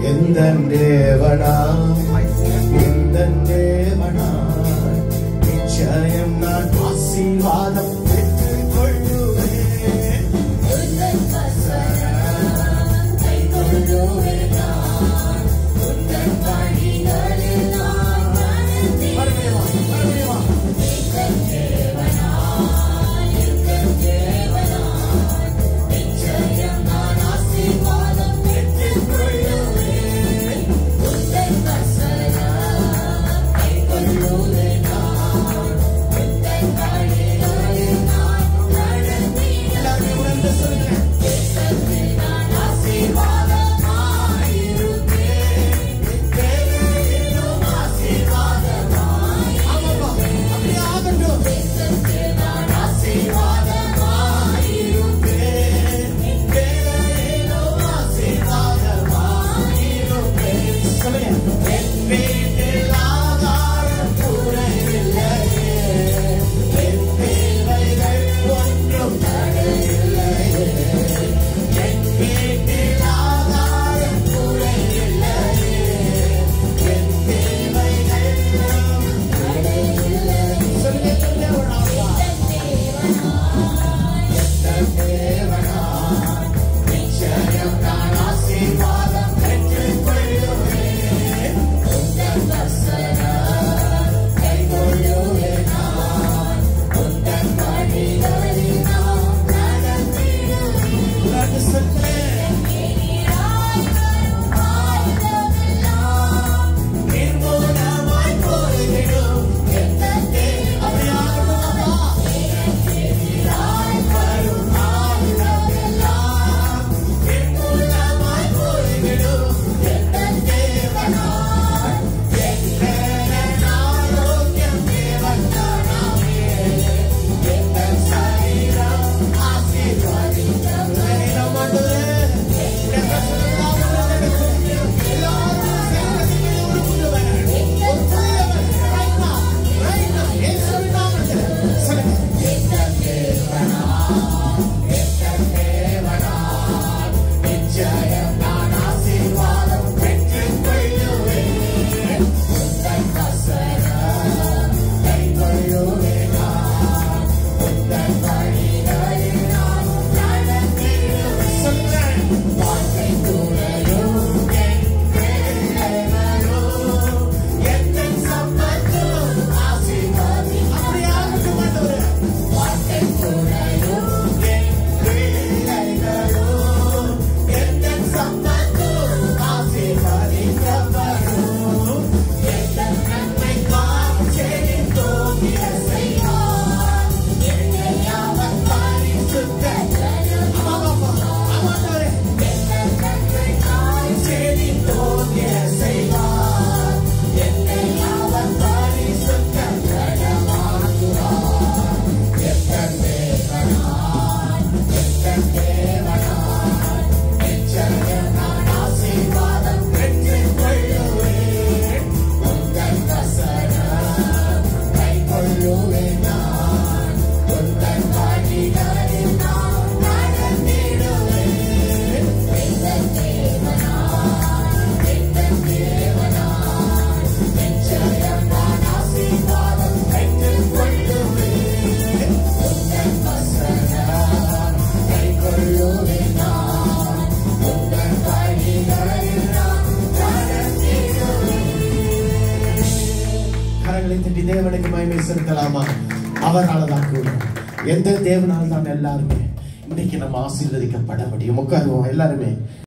எந்தன் தேவனாய் எந்தன் தேவனாய் நிச்சயம் நான் ஆசீர்வாதம் பெற்றுக் கொள்ளுவேன். உந்தன் வசனம் கைக்கொள்ளுவேன் நான். உந்தன் வழிகளில் நான் நடந்தேன். எந்தன் தேவனாய் எந்தன் தேவனாய் நிச்சயம் நான் ஆசீர்வாதம் பெற்றுக் கொள்ளுவேன். உந்தன் வசனம் கைக்கொள்ளுவேன் நான். உந்தன் வழிகளில் நான் நடந்தேன். எல்லாரும் உணர்ந்து சொல்லுங்க. தேசத்தில் நான் ஆசீர்வாதமாயிருப்பேன். தேவையிலும் ஆசீர்வாதமாய். ஆமாப்பா, அப்படியே ஆகட்டும். தேசத்தில் நான் ஆசீர்வாதமாயிருப்பேன். தேவையிலும் ஆசீர்வாதமாயிருப்பேன். சொல்லுங்க. என் வீட்டில் ஆகாரம் குறைவில்லையே. என் தேவைகள் ஒன்றும் தடையில்லையே. என் வீட்டில் ஆகாரம் குறைவில்லையே. என் தேவைகள் ஒன்றும் தடையில்லையே. சொல்லுங்க. எந்தன் தேவனாய் நிச்சயம் நான் ஆசீர்வாதம் பெற்றுக் கொள்ளுவேன். உந்தன் வசனம் கைக்கொள்ளுவேன் நான். உந்தன் வழிகளில் நான் நடந்திடுவேன். உனக்கு சொல்லேன். என்கிறாய் வரும் காலமெல்லாம் நிர்மூலமாய் போய்விடும். எந்தன் அப்படியாகட்டும் அப்பா. என்கிறாய் வரும் காலமெல்லாம் நிர்மூலமாய் போய்விடும். எந்தன் தேவனாய் என் ஆரோக்கியம் தேவனாமே. எந்தன் சரீரம் ஆசீர்வதித்தவரே. ஆண்டவரே, உம்முடைய பிரசன்னத்தால் நடக்கும். எல்லாரும் சேர்ந்து ஒரு புதுவன். ஒரு புதியவன். Right now, இயேசுவின் நாமத்தில் சொல்லுங்க. எந்தன் தேவனாய் எந்தன் தேவனாய் நிச்சயம் நான் ஆசீர்வாதம் பெற்றுக் கொள்ளுவேன். உந்தன் வசனம் கைக்கொள்ளுவேன் நான். உந்தன் வழிகளில் நான் நடந்திடுவேன். சொல்லுங்கள். வாழ்க்கை துணையும் என் பிள்ளைகளும் எந்தன் சம்பத்தும் ஆசீர்வாதி. அப்படியாகட்டும் ஆண்டவரே. வாழ்க்கை துணையும் என் பிள்ளைகளும் எந்தன் சம்பத்தும் ஆசீர்வதிக்கப்படும். எந்தன் நன்மைக்காக செழித்தோம் இயேசுவார். என்னை அவர் பரிசுத்த ஆமாப்பா, ஆமாண்டவரே. எந்தன் நன்மைக்காக செழித்தோம் இயேசுவார். என்னை அவர் பரிசுத்த ஜனமாக்குவார். எந்தன் தேவனாய் எந்தன் தேவனாய் நிச்சயம் நான் ஆசீர்வாதம் பெற்றுக் கொள்ளுவேன். உந்தன் வசனம் கைக்கொள்ளுவேன் நான். உந்தன் வழிகளில் நான் நடந்திடுவேன். எந்தன் தேவனாய் எந்தன் தேவனாய் நிச்சயம் நான் ஆசீர்வாதம் பெற்றுக் கொள்ளுவேன். உந்தன் வசனம் கைக்கொள்ளுவேன் நான். உந்தன் வழிகளில் நான் நடந்திடுவேன். கரங்களை தட்டி தேவனுக்கு மகிமை செலுத்தலாமா? அவரால் தான் கூட, எந்த தேவனால் தான் எல்லாருமே இன்னைக்கு நம்ம ஆசீர்வதிக்கப்பட முடியும். உட்காருவோம் எல்லாருமே.